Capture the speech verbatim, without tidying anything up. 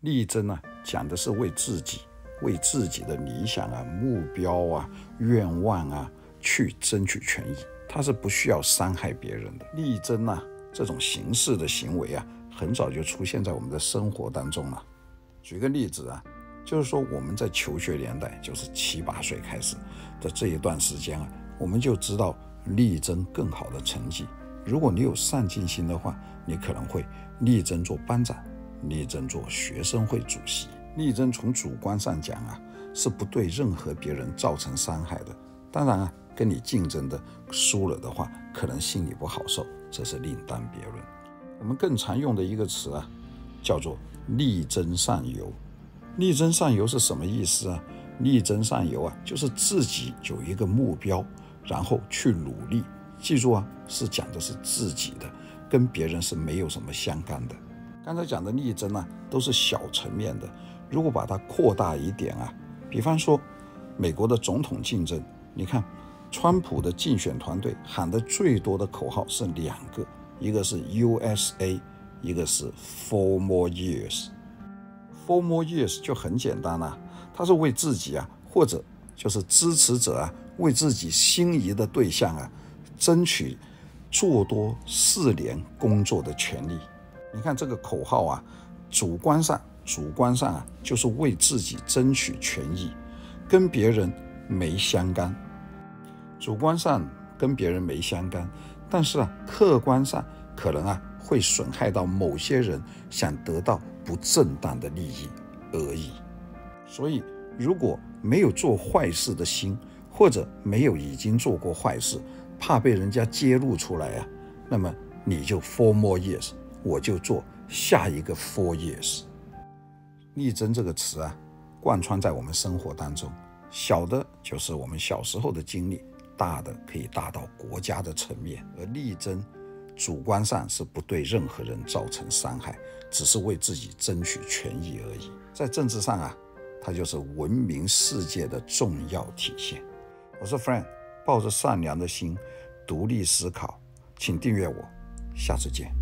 力争啊，讲的是为自己、为自己的理想啊、目标啊、愿望啊去争取权益，它是不需要伤害别人的。力争啊，这种形式的行为啊，很早就出现在我们的生活当中了。举个例子啊，就是说我们在求学年代，就是七八岁开始的这一段时间啊，我们就知道力争更好的成绩。如果你有上进心的话，你可能会力争做班长，力争做学生会主席。力争从主观上讲啊，是不对任何别人造成伤害的。当然啊，跟你竞争的输了的话，可能心里不好受，这是另当别论。我们更常用的一个词啊，叫做力争上游。力争上游是什么意思啊？力争上游啊，就是自己有一个目标，然后去努力。记住啊，是讲的是自己的，跟别人是没有什么相干的。刚才讲的力争啊，都是小层面的。如果把它扩大一点啊，比方说美国的总统竞争，你看川普的竞选团队喊的最多的口号是两个，一个是 U S A， 一个是 Four more years。Four more years 就很简单啊，他是为自己啊，或者就是支持者啊，为自己心仪的对象啊，争取做多四年工作的权利。你看这个口号啊，主观上主观上啊，就是为自己争取权益，跟别人没相干。主观上跟别人没相干，但是啊，客观上可能啊会损害到某些人想得到不正当的利益而已。所以如果没有做坏事的心，或者没有已经做过坏事，怕被人家揭露出来啊，那么你就 four more years， 我就做下一个 four years。 力争这个词啊，贯穿在我们生活当中，小的就是我们小时候的经历，大的可以大到国家的层面。而力争主观上是不对任何人造成伤害，只是为自己争取权益而已。在政治上啊，它就是文明世界的重要体现。我是 Frank， 抱着善良的心独立思考，请订阅我，下次见。